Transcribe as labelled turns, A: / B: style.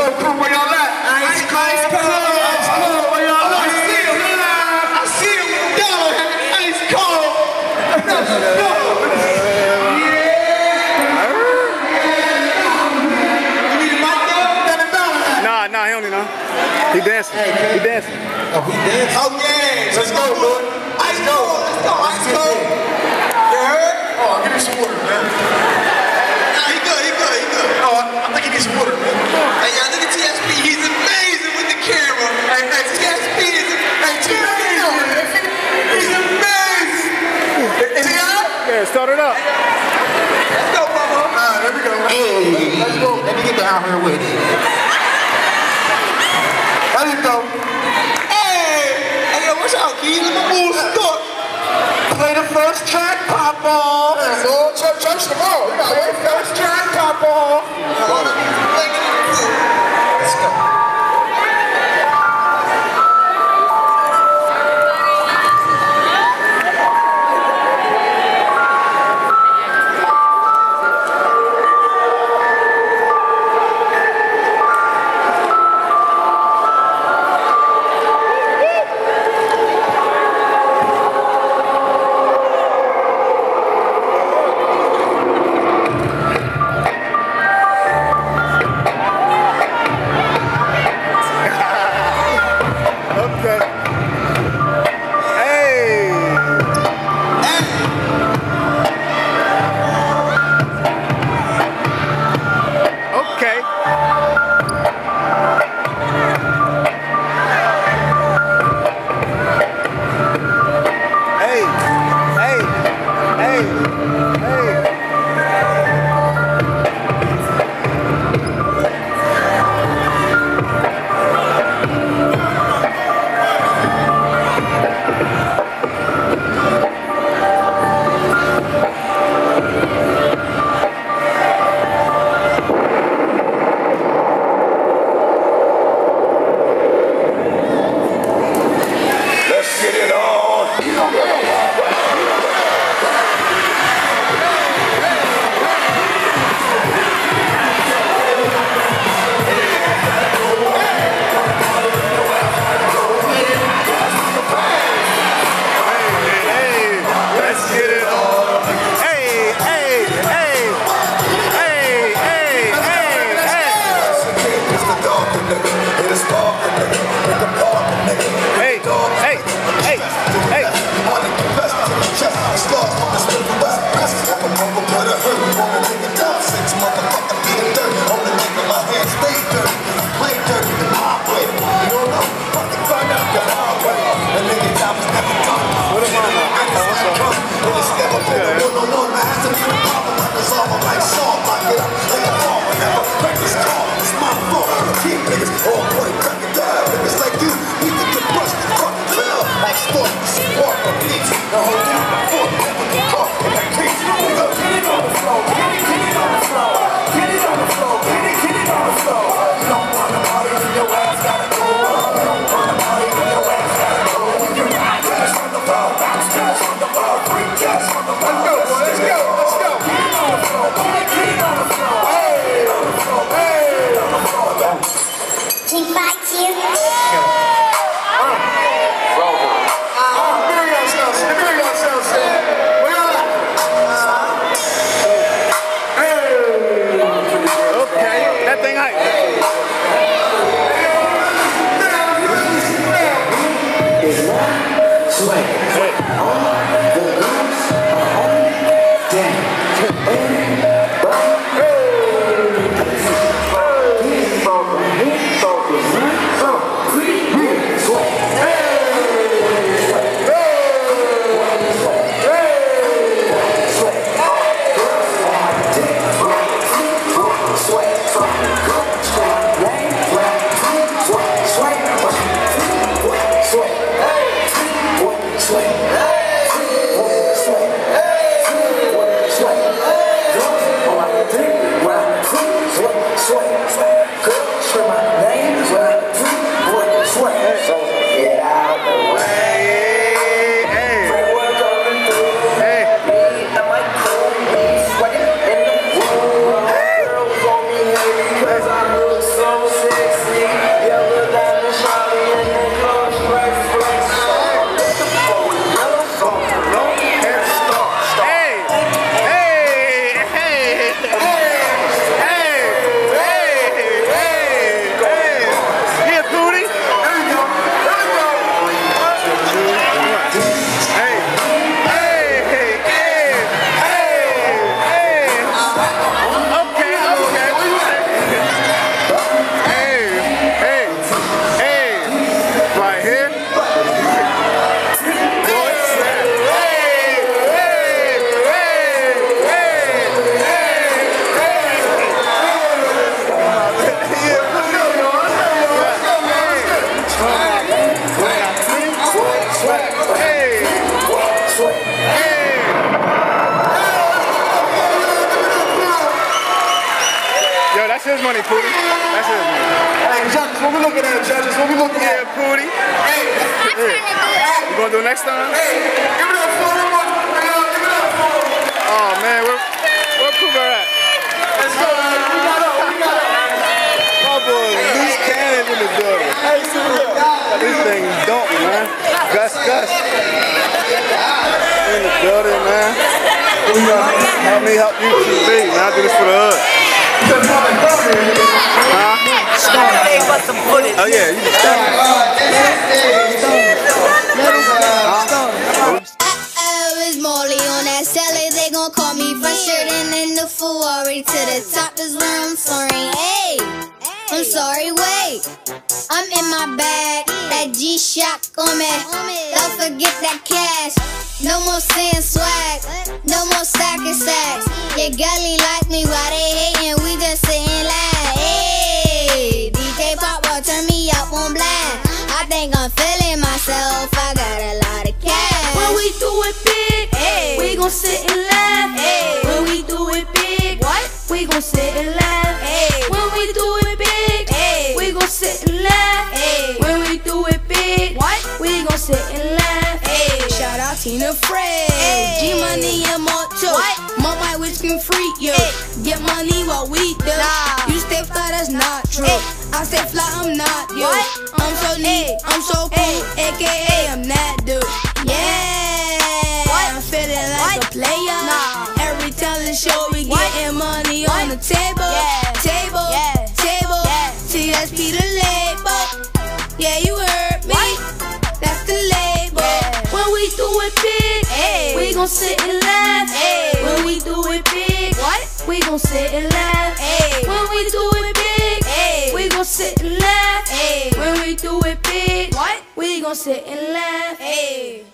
A: cold crew, where y'all at? Ice cold, where y'all at? I see him down, ice cold. Let's go. You need a mic though?
B: Nah, he don't need none. He dancing. He dancing.
A: Oh, he dancing? Oh, yeah. Let's go, boy. Ice cold. Let's go, ice cold. You heard? Oh, give me some water, man. Nah, he good. Oh, I think he needs some water, man. Hey, y'all, look at TSP. He's amazing with the camera. Hey, TSP is amazing. He's amazing. Is he on?
B: Yeah, start it up.
A: Let's go, Bubba. All right, there we go. Hey, let's go. Let me get down here with it. There you go. Hey, yo, what's up, kid? Let me move stuck. Play the first track, pop off. That's all. Church tomorrow. You got one first track, pop off. Let's go.
B: Yo, that's his money, Pootie. That's his money.
A: Hey, judges, what we looking at, judges? What we looking at?
B: Yeah, Pootie.
A: Hey,
B: You gonna do it next time?
A: hey, give it up for him. Give it up for him.
B: Oh man, where Poover at?
A: Let's go, man. We got it.
B: My boy, loose cannons in the building.
A: Hey, see
B: This thing don't, man. Gus. In the building, man. Help me help you, TV. Man, I do this for the hood. Oh yeah, you just start.
C: It's Molly on that celly. They gon' call me frustrated in the Ferrari to the top is where I'm soaring. Hey, I'm sorry, wait. I'm in my bag. That G-Shock on me. Don't forget that cash. No more saying swag. No more stacking sacks. Your gully like me while they hating. We just sitting like, hey, DJ Papa turn me up on blast. I think I'm feeling myself. I got a lot of cash.
D: When we do it big,
C: Hey.
D: we gon' sit and laugh.
C: Hey.
D: When we do it big,
C: What?
D: we gon' sit and laugh.
C: Hey.
D: When we do it big,
C: Hey.
D: we gon' sit and laugh.
C: Hey.
D: When we do it big,
C: What?
D: we gon' sit and laugh.
C: Hey.
D: Shout out Tina Fred,
C: Hey.
D: G-Money and Moto.
C: What?
D: Mobile which can free you.
C: Hey.
D: Get money what we do.
C: Nah.
D: You stay fly, that's not true.
C: Hey.
D: I stay fly, I'm not you.
C: What?
D: I'm so neat,
C: Hey.
D: I'm so cool,
C: Hey.
D: AKA I'm that dude. Yeah,
C: What?
D: I'm feeling like
C: What?
D: a player.
C: Nah.
D: Every talent show we
C: What?
D: getting money on the table.
C: Yeah.
D: Table,
C: Yeah.
D: table,
C: Yeah.
D: TSP the label. Yeah, you heard me. That's the label.
C: Yeah.
D: When we do it big,
C: Hey.
D: we gon' sit and laugh.
C: Hey.
D: When we do it big,
C: What?
D: we gon' sit and laugh.
C: Hey.
D: When we do it big,
C: Hey.
D: we gon' sit and laugh.
C: Hey.
D: When we do it big,
C: What?
D: we gon' sit and laugh.
C: Hey.